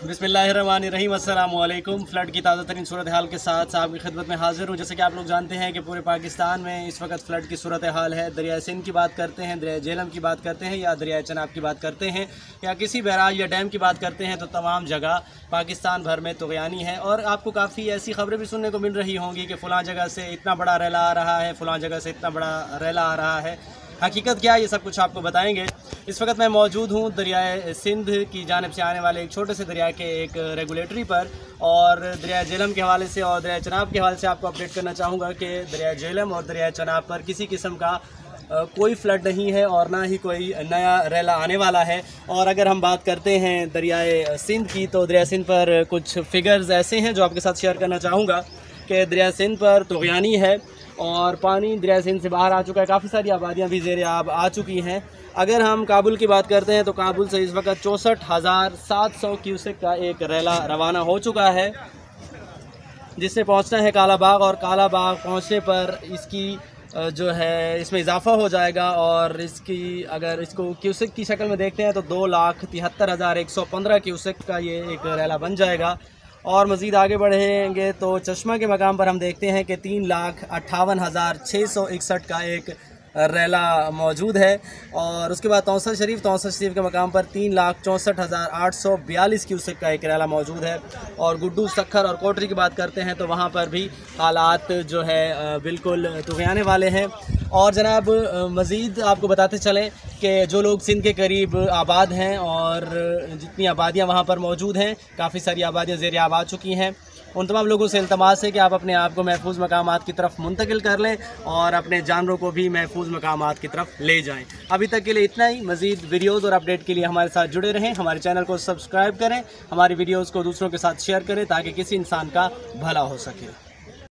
बिस्मिल्लाहिर्रहमानिर्रहीम, अस्सलामु अलैकुम। फ़्लड की ताज़ा तरीन सूरत हाल के साथ आपकी खिदमत में हाज़िर हूँ। जैसे कि आप लोग जानते हैं कि पूरे पाकिस्तान में इस वक्त फ़्लड की सूरत हाल है। दरिया सिंध की बात करते हैं, दरिया झेलम की बात करते हैं या दरिया चनाब की बात करते हैं या किसी बैराज या डैम की बात करते हैं, तो तमाम जगह पाकिस्तान भर में तुग़यानी है। और आपको काफ़ी ऐसी ख़बरें भी सुनने को मिल रही होंगी कि फ़लाँ जगह से इतना बड़ा रैला आ रहा है, फ़लाँ जगह से इतना बड़ा रैला आ रहा है। हकीकत क्या है, ये सब कुछ आपको बताएंगे। इस वक्त मैं मौजूद हूँ दरिया सिंध की जानिब से आने वाले एक छोटे से दरिया के एक रेगुलेटरी पर, और दरिया झेलम के हवाले से और दरिया चनाब के हवाले से आपको अपडेट करना चाहूँगा कि दरिया झेलम और दरिया चनाब पर किसी किस्म का कोई फ़्लड नहीं है और ना ही कोई नया रैला आने वाला है। और अगर हम बात करते हैं दरिया सिंध की, तो दरिया सिंध पर कुछ फ़िगर्स ऐसे हैं जो आपके साथ शेयर करना चाहूँगा कि दरिया सिंध पर तुग़यानी है और पानी दरिया सिंध से बाहर आ चुका है। काफ़ी सारी आबादियाँ भी ज़ेर आब आ चुकी हैं। अगर हम काबुल की बात करते हैं तो काबुल से इस वक्त 64,700 क्यूसेक का एक रैला रवाना हो चुका है, जिससे पहुंचना है कालाबाग, और कालाबाग पहुंचने पर इसकी जो है इसमें इजाफा हो जाएगा। और इसकी अगर इसको क्यूसेक की शक्ल में देखते हैं तो 2,73,115 क्यूसेक का ये एक रैला बन जाएगा। और मज़ीद आगे बढ़ेंगे तो चश्मा के मकाम पर हम देखते हैं कि 3,58,661 का एक रैला मौजूद है। और उसके बाद तौसा शरीफ के मकाम पर 3,64,842 क्यूसेक का एक रैला मौजूद है। और गुड्डू, सखर और कोटरी की बात करते हैं तो वहाँ पर भी हालात जो है बिल्कुल तुग़याने वाले हैं। और जनाब मज़ीद आपको बताते चलें कि जो लोग सिंध के करीब आबाद हैं और जितनी आबादियाँ वहाँ पर मौजूद हैं, काफ़ी सारी आबादियाँ ज़ेर आब आ चुकी हैं, उन तमाम लोगों से इल्तमास है कि आप अपने आप को महफूज मकामात की तरफ मुंतकिल कर लें और अपने जानवरों को भी महफूज मकामात की तरफ ले जाएं। अभी तक के लिए इतना ही। मज़ीद वीडियोज़ और अपडेट के लिए हमारे साथ जुड़े रहें। हमारे चैनल को सब्सक्राइब करें, हमारी वीडियोज़ को दूसरों के साथ शेयर करें ताकि किसी इंसान का भला हो सके।